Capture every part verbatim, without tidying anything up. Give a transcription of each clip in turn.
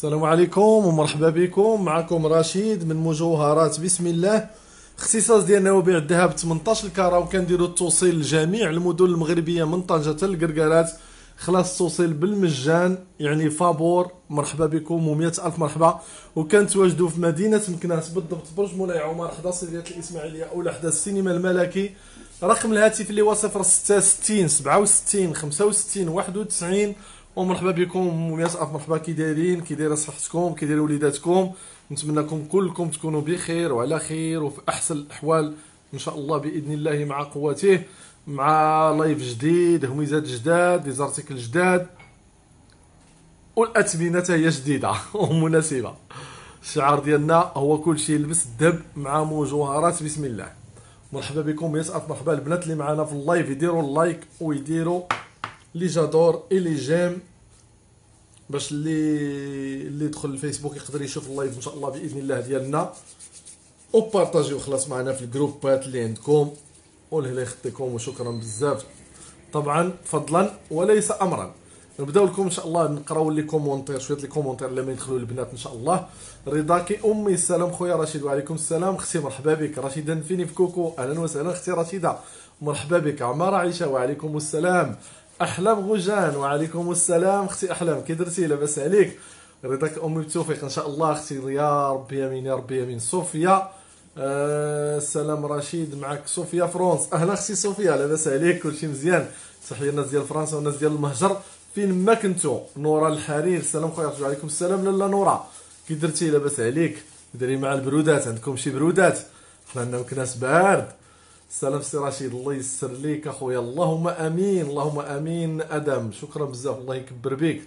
السلام عليكم ومرحبا بكم. معكم رشيد من مجوهرات بسم الله. اختصاص ديالنا هو بيع الذهب ثمنطاش الكاره، وكنديروا التوصيل لجميع المدن المغربيه من طنجه حتى للقرقارات. خلاص التوصيل بالمجان، يعني فابور. مرحبا بكم ومئة الف مرحبا. وكنتواجدوا في مدينه مكناس بالضبط، برج مولاي عمر حدا صيدليه الاسماعيليه او حدا السينما الملكي. رقم الهاتف اللي هو صفر ستة ستين سبعة وستين خمسة وستين واحد وتسعين. ومرحبا بكم ومئة الف مرحبا. كي دايرين؟ كي دايره صحتكم؟ كي دايروا وليداتكم؟ نتمنىكم كلكم تكونوا بخير وعلى خير وفي احسن الاحوال ان شاء الله باذن الله مع قوته. مع لايف جديد، هميزات جداد، دي زارتيكل جداد، والاثمنه هي جديده ومناسبه. الشعار ديالنا هو كل شيء يلبس الذهب مع مجوهرات بسم الله. مرحبا بكم، مئة الف مرحبا. البنات اللي معنا في اللايف يديروا اللايك ويديروا لي جادور اي لي جيم، باش اللي اللي يدخل الفيسبوك يقدر يشوف اللايف ان شاء الله باذن الله ديالنا. وبارطاجيو خلاص معنا في الجروبات اللي عندكم، والله يخطيكم وشكرا بزاف. طبعا فضلا وليس امرا. نبداو لكم ان شاء الله، نقراو لي كومونتير، شويه لي كومونتير لما يدخلوا البنات ان شاء الله. رضاكي امي، السلام خويا رشيد. وعليكم السلام اختي، مرحبا بك. رشيده فيني في كوكو، اهلا وسهلا اختي رشيده، مرحبا بك. عماره عائشه، وعليكم السلام. احلام غجان، وعليكم السلام اختي احلام، كي درتي؟ لاباس عليك؟ رضاك امي بالتوفيق ان شاء الله اختي، يا ربي يمين يا ربي يمين. صوفيا أه السلام رشيد معك. صوفيا فرونس، اهلا اختي صوفيا، لاباس عليك؟ كلشي مزيان؟ تحيه الناس ديال فرنسا والناس ديال المهجر فين ما كنتو. نورا الحرير، السلام خويا. وعليكم السلام لاله نورا، كي درتي؟ لاباس عليك؟ ديري مع البرودات، عندكم شي برودات؟ حنا عندنا مكناس بارد. السلام سي رشيد، الله يسر ليك اخويا، اللهم امين اللهم امين. ادم شكرا بزاف، الله يكبر بك.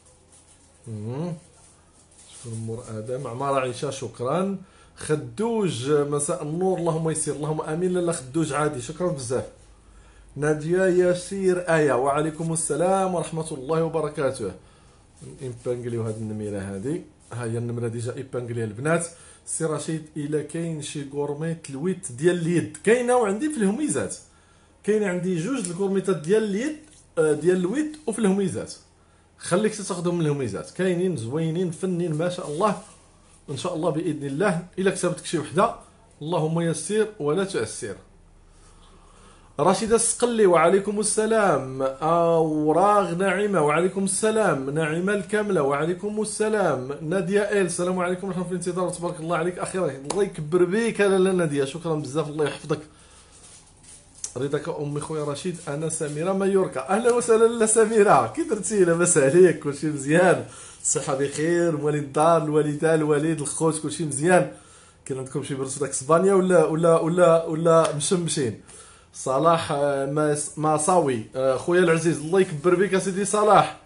شكرا مور ادم. عماره عيشه شكرا. خدوج مساء النور، اللهم يسير، اللهم امين. لاله خدوج عادي، شكرا بزاف. ناديه ياسير ايه، وعليكم السلام ورحمه الله وبركاته. امبانجليو هاد النميره هادي، ها هي النمره ديجا ايبانجليها البنات. سي رشيد الا كاين شي كورميت الويت ديال اليد؟ كاينه وعندي في الهميزات، كاين عندي جوج الكورميطات ديال اليد ديال الويت وفي الهميزات. خليك تاخذهم من الهميزات، كاينين زوينين فنين ما شاء الله ان شاء الله باذن الله. الا كتبتك شي وحده اللهم يسر ولا تعسر. رشيده السقلي، وعليكم السلام. اوراغ ناعمه، وعليكم السلام. ناعمه الكامله، وعليكم السلام. ناديه ال، السلام عليكم، نحن في الانتظار وتبارك الله عليك اخي. الله يكبر بك لاله ناديه، شكرا بزاف، الله يحفظك. رضاك امي خويا رشيد. انا سميره مايوركا، اهلا وسهلا لاله سميره، كي درتي؟ لاباس عليك؟ كلشي مزيان؟ الصحه بخير؟ مواليد الدار، الوالده، الوالد، الخوت، كلشي مزيان؟ كاين عندكم شي برد داك اسبانيا ولا ولا ولا ولا مشمشين؟ صلاح ماساوي خويا العزيز، الله يكبر بك يا سيدي صلاح،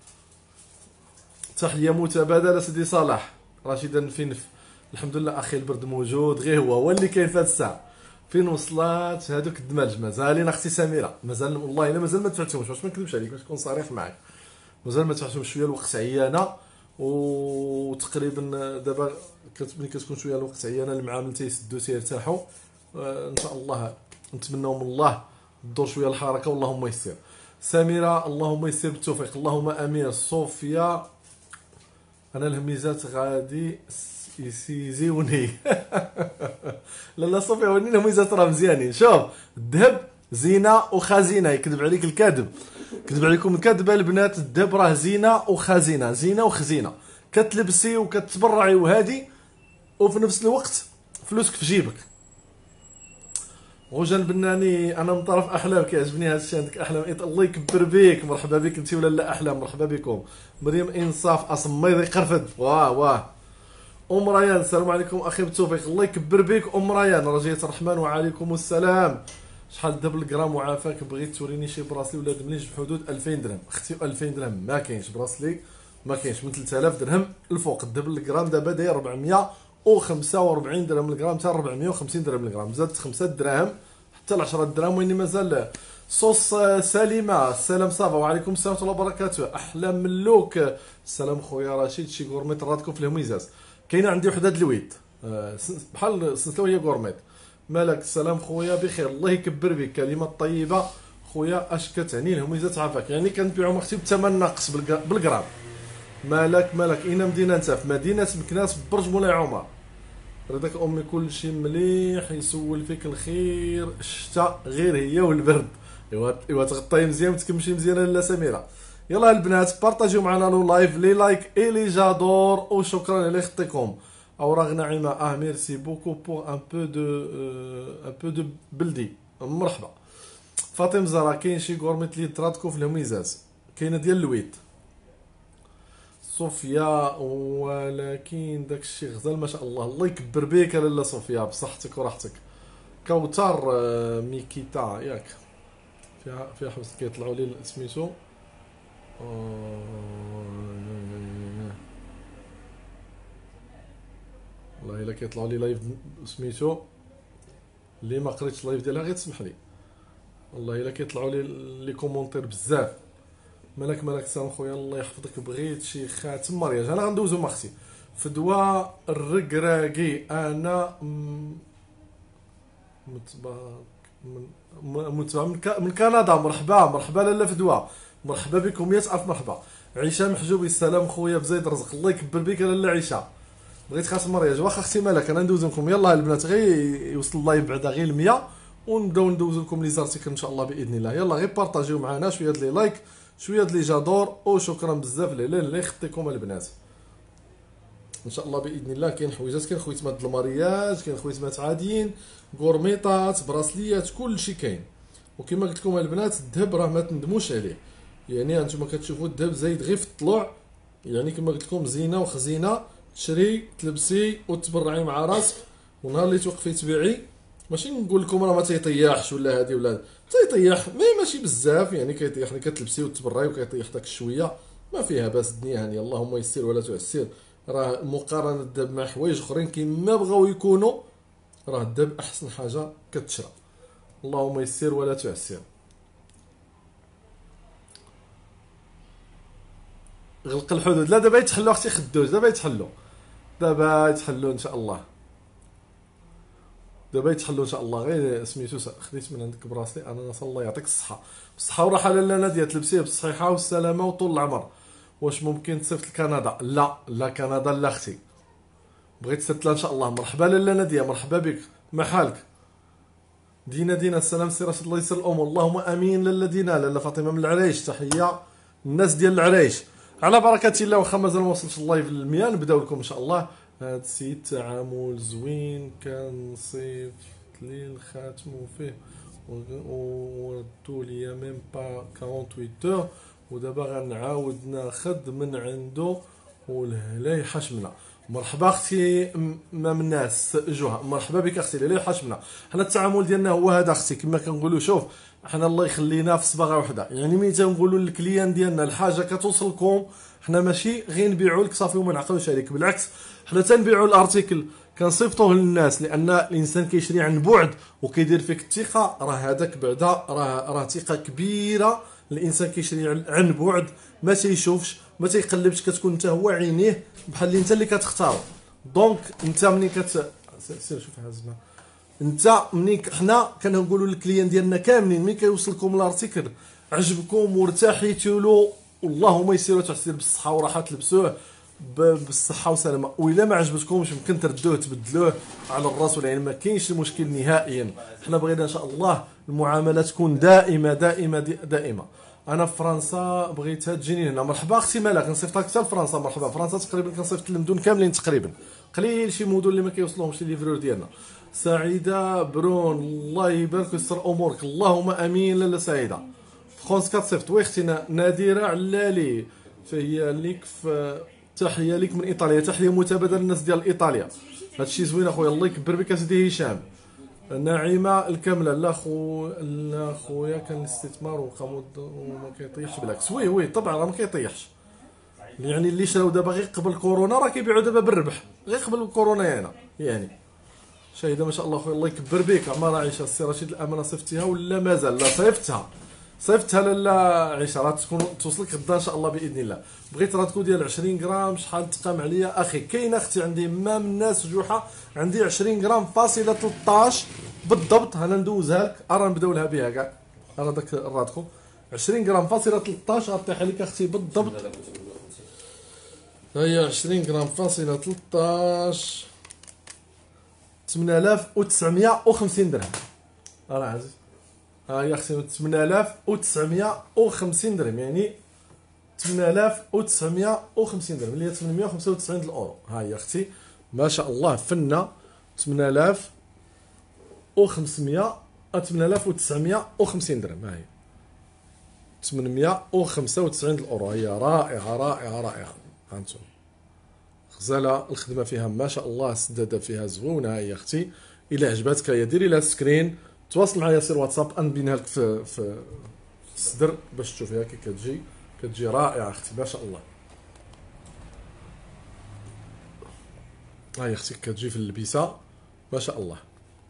تحيه متبادله سيدي صلاح. رشيد نفينف، الحمد لله اخي، البرد موجود، غير هو هو اللي كاين في هذه الساعه. فين وصلات هذوك الدماج؟ مازالين اختي سميره، مازال والله الا مازال ما دفعتهمش، باش ما نكذبش عليك، باش نكون صريح معاك، مازال ما دفعتهمش. شويه الوقت عيانه، وتقريبا دابا ملي كتكون شويه الوقت عيانه المعامل تيسدوا تيرتاحوا. ان شاء الله نتمنوا من الله الدور شويه الحركه، واللهم يسر. سميره اللهم يسر بالتوفيق، اللهم امين. صوفيا انا الهميزات غادي يسيزيوني لا لا صوفيا وني الهميزات راه مزيانين. شوف، الذهب زينه وخزينه، يكذب عليك الكاذب، كذب عليكم الكذبه البنات. الذهب راه زينه وخزينه، زينه وخزينه، كتلبسي وكتبرعي وهادي، وفي نفس الوقت فلوسك في جيبك. غجان بناني، انا من طرف احلام، كيعجبني هذا الشيء عندك احلام. الله يكبر بك، مرحبا بك انت ولا لا احلام، مرحبا بكم. مريم انصاف اصميضي قرفد، واه واه. ام ريان، السلام عليكم اخي بالتوفيق، الله يكبر بك. ام ريان رجية الرحمن، وعليكم السلام. شحال دابا الجرام وعافاك؟ بغيت توريني شي براسلي ولا دمليج بحدود ألفين درهم اختي. ألفين درهم ما كاينش براسلي، ما كاينش من ثلاثة آلاف درهم الفوق. الدبل الجرام دابا داير أربعمائة وخمسة وأربعين درهم الجرام، حتى أربعمائة وخمسين درهم الجرام، زادت خمسة دراهم حتى ل عشرة دراهم، واني مازال. صوص سليمه، السلام صافا، وعليكم السلام ورحمه الله وبركاته. احلام ملوك، السلام خويا رشيد. شي غورميت راتكم في الهميزات؟ كاينه عندي وحده د الويت بحال سنتلو هي غورميت. مالك؟ السلام خويا بخير، الله يكبر بك. كلمات طيبه خويا، اش كتعني الهميزات عافاك؟ يعني كنبيعهم اختي بثمن ناقص بالجرام، مالك مالك اين مدينه انت؟ في مدينه مكناس في برج مولاي عمر. رضاك امي كلشي مليح، يسول فيك الخير، الشتا غير هي والبرد. ايوا ايوا تغطي مزيان وتكمشي مزيانه لاله سميره. يلا البنات بارطاجيو معنا لو لايف لي لايك اي لي جادور، وشكرا على خطيكم. اوراق ناعمه اه ميرسي بوكو بور ان بو دو ان بو دو بلدي. مرحبا. فاطمه زهرا كاين شي غورميت لي ترادكو في الهميزات، كاينه ديال الويت. صوفيا ولكن داكشي غزال ما شاء الله، الله يكبر بيك لاله صوفيا بصحتك وراحتك. كوثر آه، ميكيتا ياك فيها فيها حبس كيطلعوا لي سميتو آه، والله الا كيطلعوا لي لايف سميتو اللي ما قريتش لايف ديالها غير تسمح لي، والله الا كيطلعوا لي لي كومونتير بزاف. مالك مالك سلام خويا الله يحفظك. بغيت شي خاتم مارياج، انا غندوزو مع اختي فدوا الركراكي. انا متبا من متبا من, كا من كندا. مرحبا مرحبا لاله فدوا، مرحبا بكم مية الف مرحبا. عيشه محجوبي السلام خويا بزايد رزق، الله يكبر بك لاله عيشه. بغيت خاتم مارياج واخا اختي مالك انا ندوز لكم. يلاه البنات غير يوصل اللايف بعدا غير مية ونبداو ندوز لكم لي زارتيكل ان شاء الله باذن الله. يلا غير بارطاجيو معنا شويه لي لايك شويه لي جادور، وشكرا بزاف لهلال اللي يخطيكم البنات ان شاء الله باذن الله. كاين حويجات، كاين خويتمات المارياج، كاين خويتمات عاديين، غورميطات، براسليات، كلشي كاين. وكما قلت لكم البنات الذهب راه ما تندموش عليه، يعني انتم كتشوفوا الذهب زايد غير في الطلوع، يعني كما قلت لكم زينه وخزينه، تشري تلبسي وتبرعي مع راسك، ونهار اللي توقفي تبيعي ماشي نقول لكم راه ما تيطيحش ولا هادي ولا تيطيح، مي ماشي بزاف يعني كيطيح، اللي كتلبسي وتبرعي وكيطيح داك الشويه ما فيها باس. الدنيا هانيه اللهم يسر ولا تعسر. راه مقارنه الذهب مع حوايج اخرين كيما بغاو يكونوا، راه الذهب احسن حاجه كتشرى. اللهم يسر ولا تعسر. غلق الحدود، لا دابا يتحلوا اختي خدوج، دابا يتحلوا دابا يتحلوا ان شاء الله، دابا يتحلوا ان شاء الله. غير سميتو خديت من عندك براسلي انا نص الله يعطيك الصحه، بالصحه والراحه لاله ناديه، تلبسيه بالصحيحه والسلامه وطول العمر. واش ممكن تصيفط لكندا؟ لا لا كندا لا اختي، بغيت تصيفط لها ان شاء الله. مرحبا لاله ناديه مرحبا بك، ما حالك؟ دينا دينا السلام سي رشيد الله يسر الامور. اللهم امين. لاله دينا لاله فاطمه من العريش، تحيه الناس ديال العريش. على بركه الله، واخا مازال ما وصلش اللايف للمية نبداو لكم ان شاء الله. هاد السيد تعامل زوين، كان صيفط لي الخاتم وفيه وردو ليا ميم با ثمانية وأربعين اور، ودابا غنعاود ناخد من عنده والهلا يحشمنا. مرحبا اختي مام الناس جوها، مرحبا بك اختي اللي يحشمنا. حنا التعامل ديالنا هو هذا اختي، كما كنقولوا شوف حنا الله يخلينا في صباغه وحده، يعني ملي تنقولوا للكليان ديالنا الحاجه كتوصلكم، حنا ماشي غير نبيعوا لك صافي وما نعقلوش عليك، بالعكس حنا تنبيعوا الارتيكل كنصيفطوه للناس، لان الانسان كيشري عن بعد وكيدير فيك الثقه، راه هذاك بعدا راه راه ثقه كبيره. الانسان كيشري عن بعد ما تيشوفش ما تيقلبش، كتكون انت هو عينيه بحال اللي انت اللي كتختارو. دونك انت ملي كت سير شوف هازنا انت ملي حنا كنقولوا للكليان ديالنا كاملين ملي كيوصلكم الارتيكل عجبكم وارتاحيتوا له، اللهم يسير وتعسير بالصحه والراحه، تلبسوه بالصحه والسلامه، والا ما عجبتكمش يمكن تردوه تبدلوه على الراس والعين، ما كاينش المشكل نهائيا. حنا بغينا ان شاء الله المعامله تكون دائمه دائمه دائمه. انا في فرنسا بغيتها تجيني هنا. مرحبا اختي مالك، نصيفط لك حتى لفرنسا. مرحبا. فرنسا تقريبا كنصيفط المدن كاملين تقريبا، قليل شي مدن اللي ما كيوصلهمش لي ليفرور ديالنا. سعيده برون الله يبارك ويسر امورك، اللهم امين. لاله سعيده فرونس كتصيفط. وي اختي نادره علالي فهي ليك في تحيه ليك من ايطاليا، تحيه متبادله للناس ديال ايطاليا، هادشي زوين اخويا الله يكبر بك سيدي هشام. ناعمه الكامله لا خو لا خويا كان الاستثمار وقاموا وما كيطيحش، بالعكس وي وي طبعا راه ما كيطيحش، يعني اللي شراو دابا غير قبل كورونا راه كيبيعوا دابا بالربح، غير قبل كورونا هنا يعني. شاهده ما شاء الله خويا الله يكبر بك. عمر عائشه السي رشيد الامانه صيفتيها ولا مازال؟ لا صيفتها صيفتها لاله عيشه، راه تكون توصلك غدا ان شاء الله باذن الله. بغيت راتكو ديال عشرين غرام شحال تقام عليا اخي؟ كاين اختي عندي مام الناس جوحه عندي عشرين غرام فاصله ثلاثطاش بالضبط، انا ندوزها لك راه نبداو لها بها كاع، راه داك راتكو عشرين غرام فاصله ثلاثطاش غطيح عليك اختي بالضبط. ها هي عشرين غرام فاصلة تلطاش، ثمانية آلاف وتسعمية وخمسين درهم. راه عزيز ها هي اختي ثمانية آلاف وتسعمية وخمسين درهم، يعني ثمانية آلاف وتسعمية وخمسين درهم اللي هي ثمنمية وخمسة وتسعين الاورو. ها هي اختي ما شاء الله فنه ثمانية آلاف وخمسمية ثمانية آلاف وتسعمية وخمسين درهم. ها هي ثمنمية وخمسة وتسعين الاورو. هي رائعه رائعه رائعه. هانتوما غزاله الخدمه فيها ما شاء الله، السداده فيها زوينه. هي اختي الا عجباتك هي ديري لها سكرين، تواصل معايا سير واتساب نبينها لك في في الصدر باش تشوفيها كي كتجي. كتجي رائعه اختي ما شاء الله. هاي اختي كتجي في اللبسه ما شاء الله.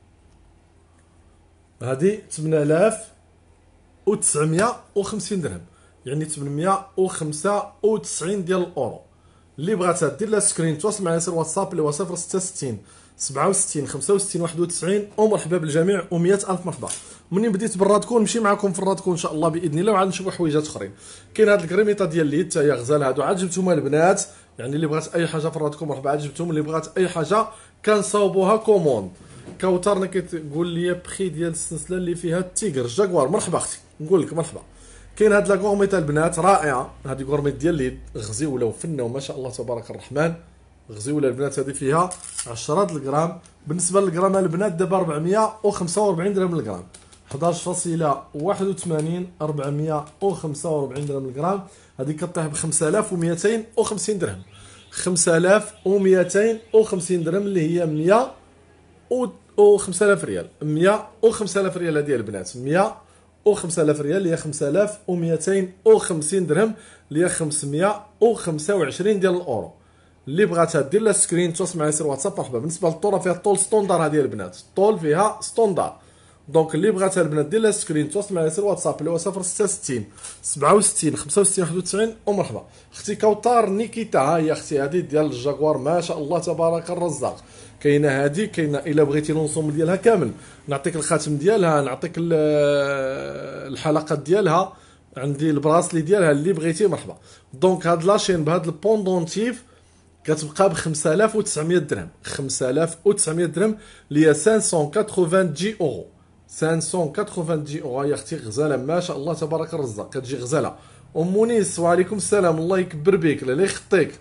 هذه ثمانية آلاف وتسعمية وخمسين درهم، يعني ثمنمية وخمسة وتسعين ديال الاورو. اللي بغاتها دير لها سكرين تواصل معايا سير واتساب اللي هو صفر ستة وستين سبعة وستين خمسة وستين واحد وتسعين. ومرحبا بالجميع ومية الف مرحبا. منين بديت بالرادكو نمشي معكم في الرادكو ان شاء الله باذن الله، وعاد نشوفوا حويجات اخرين. كاين هاد الكريميطه ديال الليد حتى هي غزال. هادو عاد جبتهم البنات، يعني اللي بغات اي حاجه في الرادكو مرحبا عاد جبتهم. اللي بغات اي حاجه كنصاوبوها كوموند. كوثر كتقول لي بخي ديال السلسله اللي فيها التيغر الجاكوار. مرحبا اختي نقول لك مرحبا. كاين هاد لاكورميطه البنات رائعه، هادي كورميط ديال الليد غزيوله وفنه وما شاء الله تبارك الرحمن. غزيوله البنات هذه فيها عشرة الغرام. بالنسبه للغرام البنات دابا أربعمية وخمسة وأربعين درهم الغرام، حداش فاصلة واحد وثمانين أربعمية وخمسة وأربعين درهم الغرام. هذه كطيح ب خمسة آلاف ومئتين وخمسين درهم، خمسة آلاف ومئتين وخمسين درهم اللي هي مية و خمسة آلاف ريال. مية و خمسة آلاف ريال هذه البنات، مية و خمسة آلاف ريال اللي هي خمسة آلاف ومئتين وخمسين درهم اللي هي خمسمية وخمسة وعشرين ديال الاورو. اللي بغاتها دير لها سكرين تواصل معايا سير واتساب مرحبا. بالنسبه للطول فيها الطول ستوندار هذه البنات، الطول فيها ستوندار. دونك اللي بغاتها البنات دير لها سكرين تواصل معايا سير واتساب اللي هو صفر ستة وستين سبعة وستين خمسة وستين واحد وتسعين. ومرحبا اختي كوثر نيكيتا. ها هي اختي هذه ديال الجاكوار ما شاء الله تبارك الرزاق. كاينه هذه كاينه الا بغيتي لونسوم ديالها كامل نعطيك الخاتم ديالها، نعطيك الحلقات ديالها، عندي البراسلي ديالها اللي بغيتي مرحبا. دونك هاد لاشين بهاد البوندونتيف كتبقى ب خمسة آلاف وتسعمية درهم، خمسة آلاف وتسعمية درهم اللي هي خمسمية وثمانين اورو. خمسمية وثمانين اورو يا اختي غزاله ما شاء الله تبارك الرزاق. كتجي غزاله. ام مونيس وعليكم السلام الله يكبر بك لا يخطيك.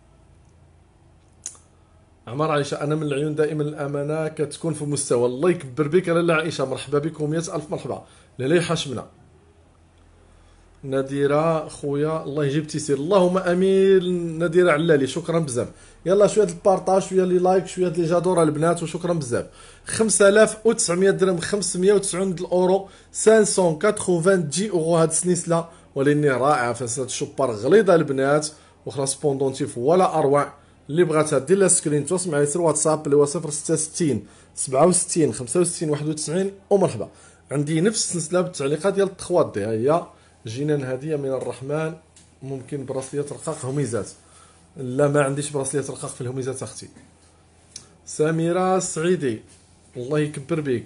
عمر عائشه انا من العيون دائما الامانه كتكون في مستوى. الله يكبر بك لاله عائشه مرحبا بكم مية الف مرحبا. لا يحشمنا. نادره خويا الله يجيب تيسير اللهم امين. نادره علالي شكرا بزاف. يلا شويه البارطاج شويه لي لايك شويه لي جادور البنات وشكرا بزاف. خمسة آلاف وتسعمية درهم خمسمية وتسعين الاورو خمسمية وثمانين اورو هاد السنسله ولكن رائعه فساد الشوبار غليظه البنات وخرا سبوندونتيف ولا اروع. اللي بغاتها دير لها سكرين تواصل معايا سير واتساب اللي هو صفر ستة وستين سبعة وستين خمسة وستين واحد وتسعين. ومرحبا عندي نفس السلسله بالتعليقات ديال التخوات دي. ها هي جينان هديه من الرحمن. ممكن براسليات رقاق هميزات. لا ما عنديش براسليات رقاق في الهميزات اختي. سميره السعيدي الله يكبر بك.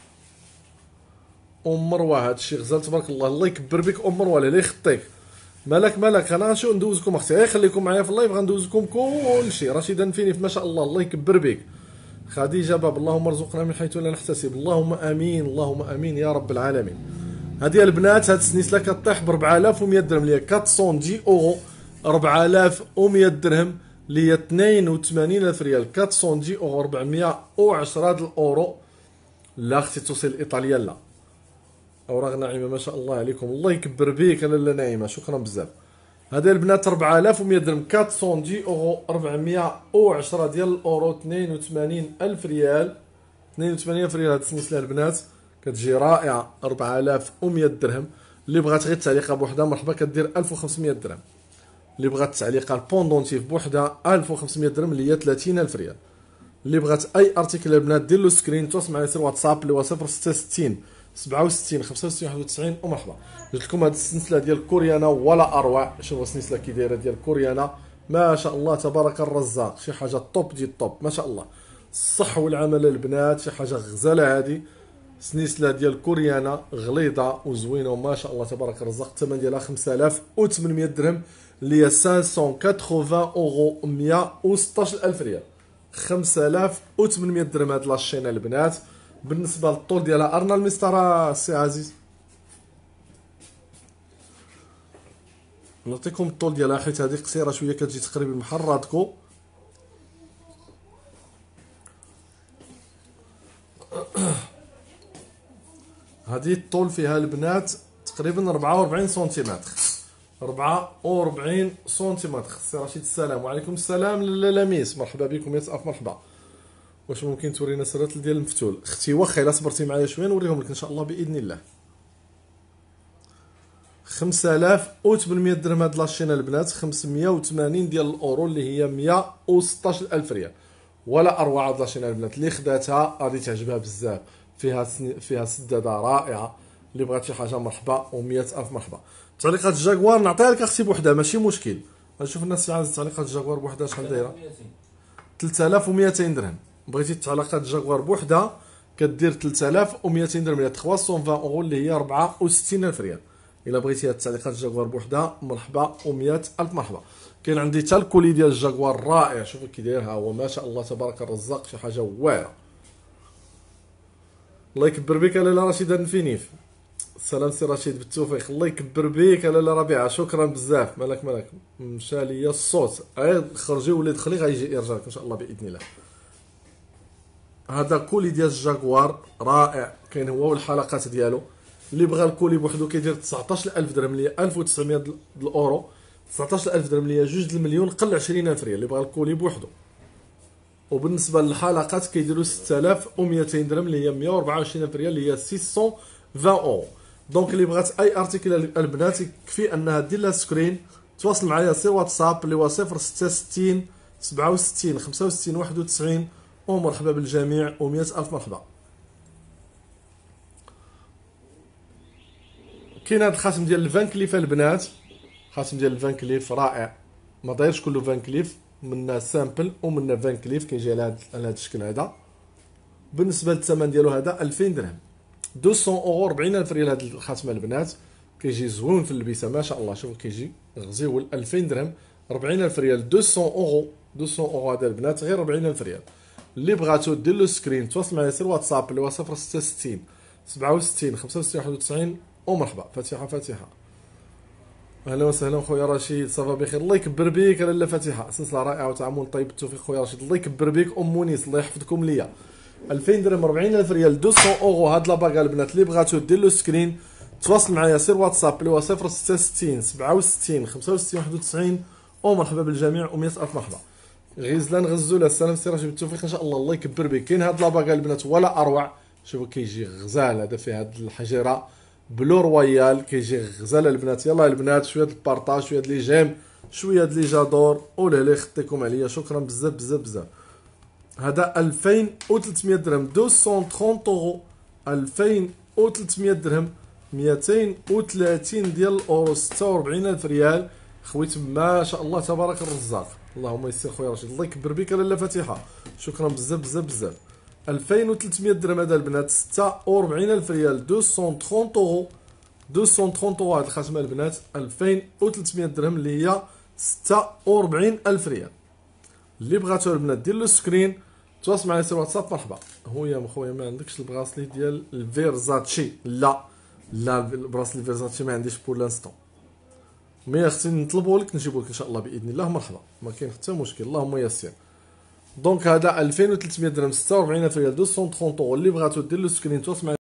ام مروه هادشي غزال تبارك الله. الله يكبر بك ام مروه لا يخطيك. مالك مالك انا شو ندوزكم اختي غير خليكم معايا في اللايف غندوزكم كلشي. رشيده نفيني ما شاء الله الله يكبر بك. خديجه باب اللهم ارزقنا من حيث لا نحتسب اللهم امين اللهم امين يا رب العالمين. هذه البنات هاد السنيسله كطيح ب أربعة آلاف ومية درهم اللي هي أربعمية اورو. أربعة آلاف ومية درهم اللي هي اثنين وثمانين ألف ريال. أربعمية اورو أربعمية وعشرة الاورو. لا اختي توصل ايطاليا لا. اوراق ناعمه ما شاء الله عليكم الله يكبر بيك لاله ناعمه شكرا بزاف. هذه البنات أربعة آلاف ومية درهم أربعمية اورو أربعمية وعشرة ديال الاورو اثنين وثمانين ألف ريال. اثنين وثمانين ألف ريال هاد السنسله البنات كتجي رائعه. أربعة آلاف ومية درهم. اللي بغات غير التعليقه بوحدها مرحبا كدير ألف وخمسمية درهم. اللي بغات التعليقه البوندونتيف بوحدها ألف وخمسمية درهم اللي هي ثلاثين ألف ريال. اللي بغات اي ارتيكل البنات دير له سكرين تواصل معايا سير واتساب اللي هو صفر ستة وستين سبعة وستين خمسة وستين واحد وتسعين. ومرحبا جبت لكم هذه السلسله ديال كوريانا ولا اروع. شوفوا السلسله كي دايره ديال كوريانا ما شاء الله تبارك الرزاق. شي حاجه طوب دي طوب ما شاء الله. الصح والعمل البنات شي حاجه غزاله. هذه سنيسله ديال كوريانا غليظه وزوينه وما شاء الله تبارك الرزاق. الثمن ديالها خمسة آلاف وثمانمية درهم اللي هي خمسمية وثمانين اورو، مية وستطاش الف ريال، خمسة آلاف وثمنمية درهم هاد لاشينا البنات. بالنسبه للطول ديالها ارنا المسطره السي عزيز، نعطيكم الطول ديالها حيت هذه قصيره شويه كتجي تقريبا بحال رادكو. هذه الطول فيها البنات تقريبا أربعة وأربعين سنتيمتر، أربعة وأربعين سنتيمتر. سي رشيد السلام وعليكم السلام. لالا لميس مرحبا بكم يا صاف مرحبا. واش ممكن تورينا السراتل ديال المفتول اختي؟ واخا الا صبرتي معايا شويه نوريهم لك ان شاء الله باذن الله. خمسة آلاف وثمنمية درهم هاد لاشينا البنات، خمسمية وثمانين ديال الاورو اللي هي مية وستطاش الف ريال. ولا اروع هاد لاشينا البنات، اللي خداتها غادي تعجبها بزاف. فيها سن... فيها سداده رائعه، اللي بغات شي حاجه مرحبا ومية الف مرحبا. تعليقات الجاكوار نعطيها لك اختي بوحدها ماشي مشكل. غنشوف الناس اللي عايزه تعليقات الجاكوار بوحدها شحال دايره. ثلاثة آلاف ومئتين درهم. بغيتي تعليقات الجاكوار بوحدها كدير ثلاثة آلاف ومئتين درهم، هي ثلاثمية وعشرين اورو اللي هي أربعة وستين الف ريال. الا بغيتي هاد التعليقات الجاكوار بوحدها مرحبا ومية الف مرحبا. كاين عندي حتى الكولي ديال الجاكوار رائع، شوفوا كي داير، ها هو ما شاء الله تبارك الرزاق، شي حاجه واعره. الله يكبر بك لاله رشيده النفينيف. السلام سي رشيد بالتوفيق. الله يكبر بك لاله ربيعه، شكرا بزاف. مالك مالك مشى ليا الصوت، غير خرجي ولي دخلي غيجي يرجع لك ان شاء الله باذن الله. هذا كولي ديال الجاكوار رائع، كاين هو والحلقات ديالو. اللي بغى الكولي بوحدو كيدير تسعطاش الف درهم اللي هي ألف وتسعمية د الاورو، تسعطاش الف درهم اللي هي جوج المليون قل عشرين الف ريال اللي بغى الكولي بوحدو. وبالنسبه للحلقات كيديروا ستة آلاف ومئتين درهم اللي هي مية وأربعة وعشرين الف ريال اللي هي ستمية وعشرين اورو. دونك اللي بغات اي ارتيكل البنات يكفي انها دير لها سكرين، تواصل معايا سير واتساب اللي هو صفر ستة ستين سبعة وستين خمسة وستين واحد وتسعين. ومرحبا بالجميع ومية الف مرحبا. كاين هذا الخاتم ديال الفان كليف البنات، خاتم ديال الفان كليف رائع، ما دايرش كله فان كليف، منا سامبل ومنا فان كليف كيجي على هذا على هذا الشكل هذا. بالنسبه للثمن ديالو هذا ألفين درهم، مئتين اورو، أربعين الف ريال. هذا الخاتم البنات كيجي زوين في اللبسه ما شاء الله، شوفوا كيجي غزيول. ألفين درهم، أربعين الف ريال، مئتين اورو، مئتين اورو هذا البنات غير أربعين الف ريال. اللي بغاتو دير له سكرين تواصل معايا سير واتساب اللي هو صفر ستة ستين سبعة وستين خمسة وستين واحد وتسعين. ومرحبا. فاتحه فاتحه اهلا وسهلا خويا رشيد، صافا بخير. الله يكبر بك لاله فاتحه، سلسله رائعه وتعامل طيب بالتوفيق خويا رشيد. الله يكبر بك ام مونيس، الله يحفظكم ليا. ألفين درهم، أربعين الف ريال، مئتين اورو. هاد لاباكا البنات اللي بغاتو دير له سكرين تواصل معايا سير واتساب اللي هو صفر ستة ستين سبعة وستين خمسة وستين واحد وتسعين. ومرحبا بالجميع ومية الف مرحبا. غزلان غزوله السلام سي رشيد بالتوفيق ان شاء الله. الله يكبر بك. كاين هاد لاباكا البنات ولا اروع، شوفوا كيجي غزال هذا فيه هاد الحجيره بلو رويال، كيجي غزال البنات. يلا البنات شويه د البارطاج، شويه د لي جيم، شويه د لي جادور. ولهلا خطيكم عليا، شكرا بزاف بزاف بزاف. هذا ألفين وثلاثمية درهم، مئتين وثلاثين اورو، ألفين وثلاثمية درهم، مئتين وثلاثين ديال الاورو، ستة وأربعين الف ريال. خويت ما شاء الله تبارك الرزاق، اللهم يسر خويا رشيد. الله يكبر بك لاله فاتحه، شكرا بزاف بزاف بزاف. ألفين وثلاثمية درهم هذا البنات، ستة وأربعين الف ريال، مئتين وثلاثين اورو، مئتين وثلاثين اورو هذا الخاتم البنات. ألفين وثلاثمية درهم اللي هي ستة وأربعين الف ريال. اللي بغاتو البنات دير له سكرين تواصل معايا سير واتساب. مرحبا. هو يا خويا ما عندكش البراسلي ديال الفيرزاتشي؟ لا لا، البراسلي فيرزاتشي ما عنديش بور لانستون، مي اختي نطلبو لك نجيبو لك ان شاء الله باذن الله. مرحبا، ما كاين حتى مشكل، اللهم يسر. دونك هذا ألفين وثلاثمية درهم، ستة وأربعين الف ريال، مئتين وثلاثين اورو. اللي بغاتو دير له سكرين تواصل معايا